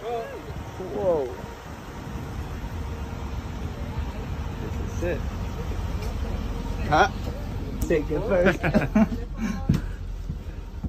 Whoa. This is it. Huh? Take it first.